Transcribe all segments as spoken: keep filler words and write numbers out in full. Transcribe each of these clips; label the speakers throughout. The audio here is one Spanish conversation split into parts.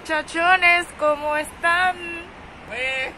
Speaker 1: muchachones, ¿cómo están?
Speaker 2: Pues...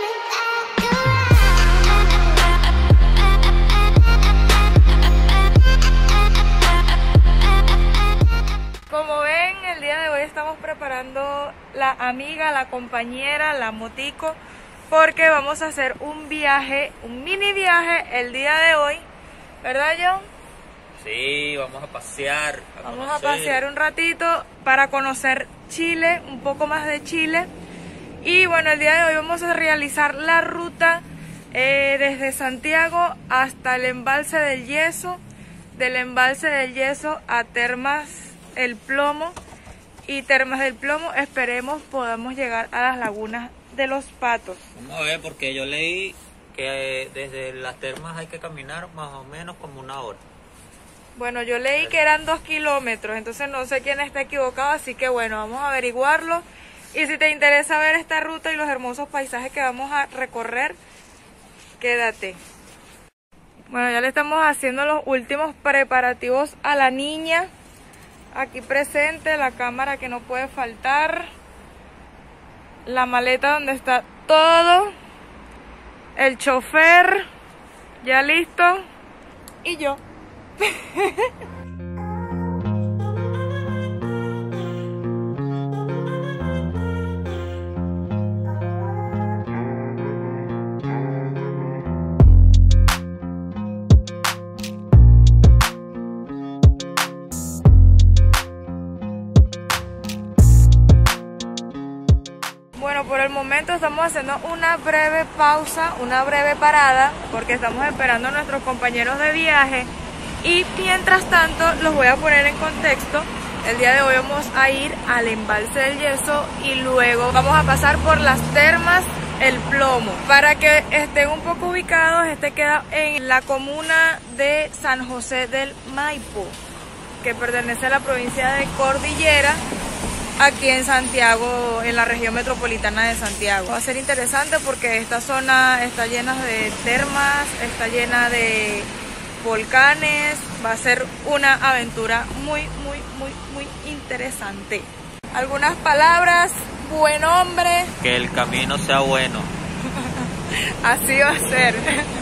Speaker 1: Como ven, el día de hoy estamos preparando la amiga, la compañera, la motico, porque vamos a hacer un viaje, un mini viaje el día de hoy, ¿verdad, John?
Speaker 2: Sí, vamos a pasear. A
Speaker 1: vamos
Speaker 2: conocer.
Speaker 1: a pasear un ratito para conocer Chile, un poco más de Chile. Y bueno, el día de hoy vamos a realizar la ruta eh, desde Santiago hasta el Embalse del Yeso, del Embalse del Yeso a Termas El Plomo, y Termas del Plomo esperemos podamos llegar a las lagunas de los Patos.
Speaker 2: Vamos a ver, porque yo leí que eh, desde las termas hay que caminar más o menos como una hora.
Speaker 1: Bueno, yo leí que eran dos kilómetros, entonces no sé quién está equivocado, así que bueno, vamos a averiguarlo. Y si te interesa ver esta ruta y los hermosos paisajes que vamos a recorrer, quédate. Bueno, ya le estamos haciendo los últimos preparativos a la niña. Aquí presente, la cámara que no puede faltar. La maleta donde está todo. El chofer, ya listo. Y yo. Bueno, por el momento estamos haciendo una breve pausa, una breve parada, porque estamos esperando a nuestros compañeros de viaje. Y mientras tanto, los voy a poner en contexto. El día de hoy vamos a ir al Embalse del Yeso y luego vamos a pasar por las Termas El Plomo. Para que estén un poco ubicados, este queda en la comuna de San José del Maipo, que pertenece a la provincia de Cordillera, aquí en Santiago, en la región metropolitana de Santiago. Va a ser interesante porque esta zona está llena de termas, está llena de volcanes, va a ser una aventura muy, muy, muy, muy interesante. Algunas palabras, buen hombre.
Speaker 2: Que el camino sea bueno.
Speaker 1: Así va a ser.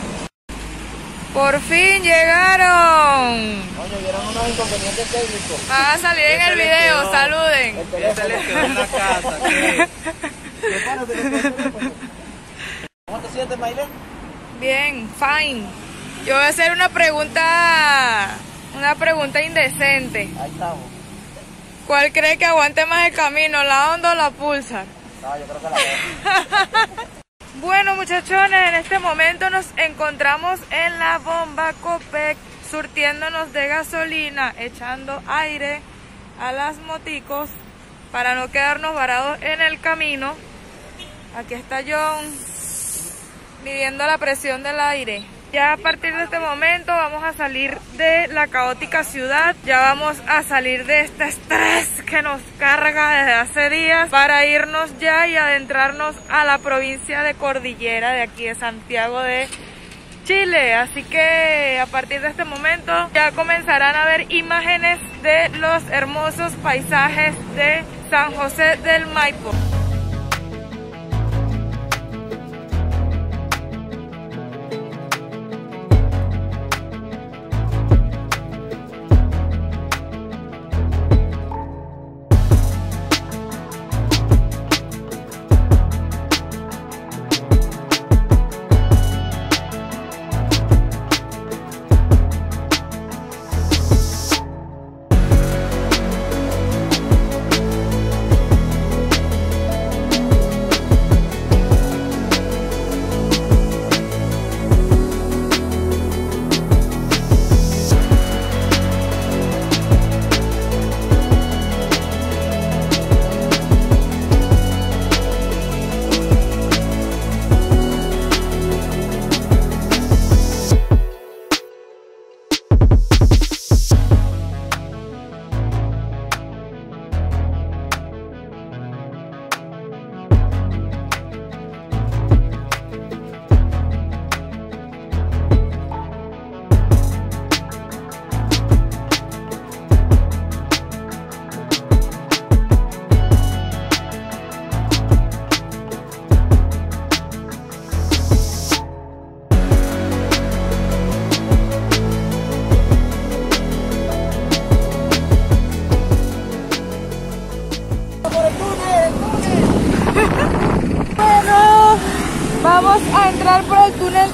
Speaker 1: Por fin llegaron.
Speaker 3: Oye, vieron unos inconvenientes técnicos.
Speaker 1: Van a salir en el video, saluden.
Speaker 3: El teléfono
Speaker 2: quedó en la casa. ¿Qué?
Speaker 3: Prepárate, prepárate. ¿Cómo te sientes, Maile?
Speaker 1: Bien, fine. Yo voy a hacer una pregunta, una pregunta indecente.
Speaker 3: Ahí estamos.
Speaker 1: ¿Cuál cree que aguante más el camino, la Honda o la Pulsar?
Speaker 3: No, yo creo que la veo.
Speaker 1: Bueno, muchachones, en este momento nos encontramos en la bomba Copec, surtiéndonos de gasolina, echando aire a las moticos para no quedarnos varados en el camino. Aquí está John midiendo la presión del aire. Ya a partir de este momento vamos a salir de la caótica ciudad, ya vamos a salir de este estrés que nos carga desde hace días para irnos ya y adentrarnos a la provincia de Cordillera de aquí de Santiago de Chile. Así que a partir de este momento ya comenzarán a ver imágenes de los hermosos paisajes de San José del Maipo.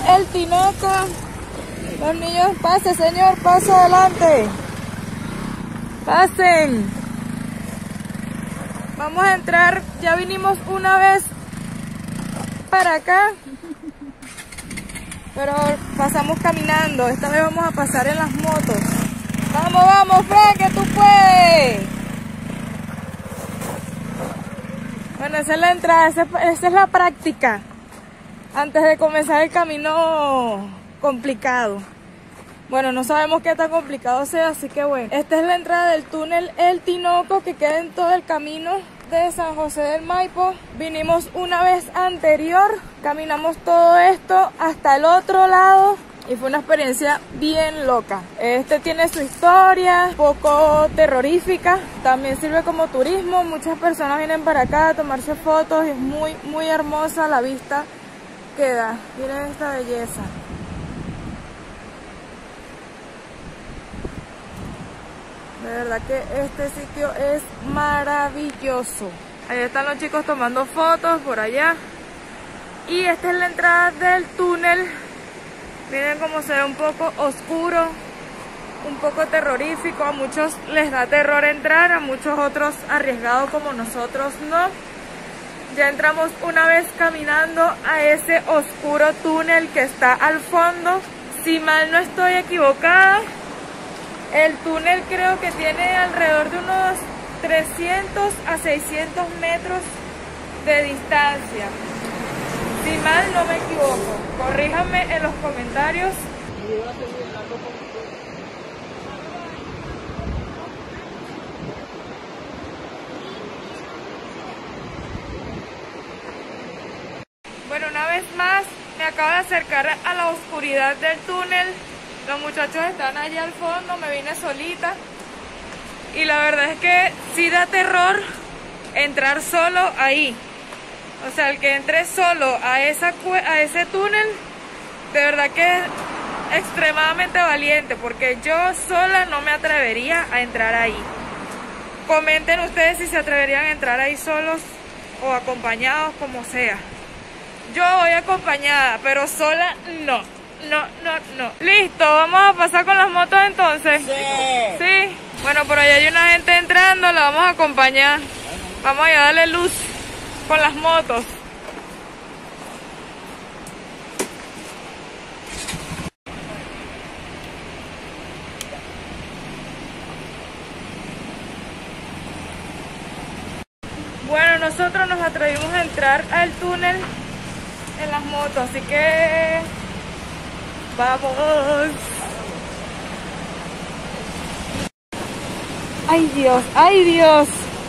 Speaker 1: El Tinoco. Los niños, pase señor, pase adelante. Pasen. Vamos a entrar, ya vinimos una vez para acá, pero pasamos caminando. Esta vez vamos a pasar en las motos. Vamos, vamos, Fran, que tú puedes. Bueno, esa es la entrada, esa, esa es la práctica antes de comenzar el camino complicado. Bueno, no sabemos qué tan complicado sea, así que bueno. Esta es la entrada del túnel El Tinoco, que queda en todo el camino de San José del Maipo. Vinimos una vez anterior, caminamos todo esto hasta el otro lado y fue una experiencia bien loca. Este tiene su historia, un poco terrorífica, también sirve como turismo. Muchas personas vienen para acá a tomarse fotos, es muy, muy hermosa la vista que da. Miren esta belleza. De verdad que este sitio es maravilloso. Ahí están los chicos tomando fotos por allá. Y esta es la entrada del túnel. Miren cómo se ve un poco oscuro, un poco terrorífico. A muchos les da terror entrar, a muchos otros arriesgados como nosotros no. Ya entramos una vez caminando a ese oscuro túnel que está al fondo. Si mal no estoy equivocada, el túnel creo que tiene alrededor de unos trescientos a seiscientos metros de distancia. Si mal no me equivoco, corríjanme en los comentarios. Bueno, una vez más me acabo de acercar a la oscuridad del túnel. Los muchachos están allá al fondo, me vine solita. Y la verdad es que sí da terror entrar solo ahí. O sea, el que entre solo a, esa, a ese túnel, de verdad que es extremadamente valiente, porque yo sola no me atrevería a entrar ahí. Comenten ustedes si se atreverían a entrar ahí solos o acompañados, como sea. Yo voy acompañada, pero sola no. No, no, no. Listo, vamos a pasar con las motos entonces.
Speaker 3: Sí.
Speaker 1: Sí. Bueno, por allá hay una gente entrando, la vamos a acompañar. Vamos a darle luz con las motos. Bueno, nosotros nos atrevimos a entrar al túnel en las motos, así que vamos. Ay Dios, ay Dios.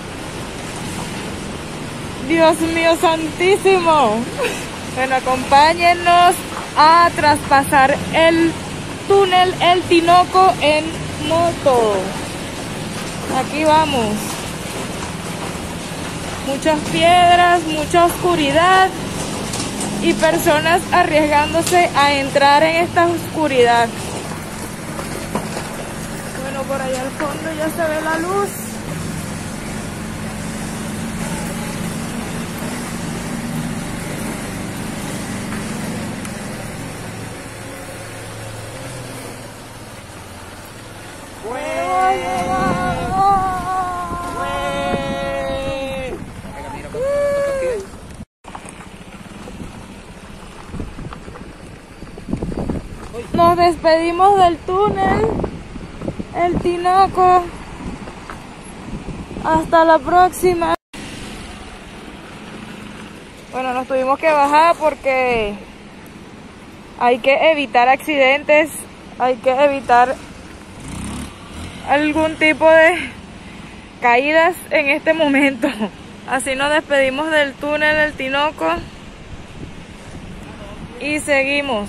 Speaker 1: Dios mío santísimo. Bueno, acompáñennos a traspasar el túnel El Tinoco en moto. Aquí vamos. Muchas piedras, mucha oscuridad y personas arriesgándose a entrar en esta oscuridad. Bueno, por allá al fondo ya se ve la luz. Nos despedimos del túnel El Tinoco. Hasta la próxima. Bueno, nos tuvimos que bajar porque hay que evitar accidentes, hay que evitar algún tipo de caídas en este momento. Así nos despedimos del túnel El Tinoco y seguimos.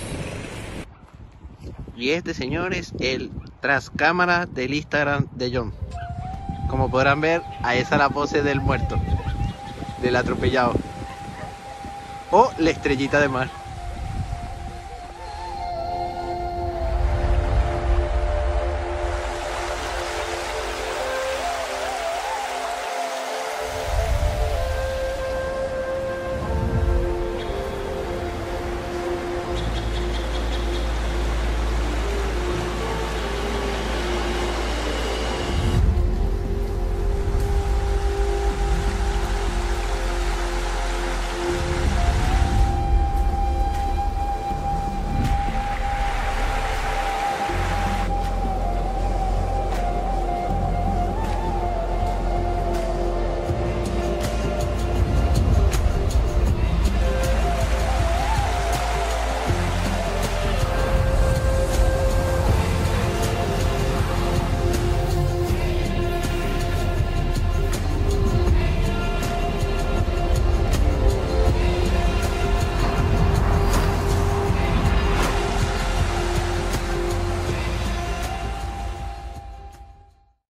Speaker 3: Y este, señor, es el tras cámara del Instagram de John. Como podrán ver, ahí está la pose del muerto, del atropellado, o la estrellita de mar.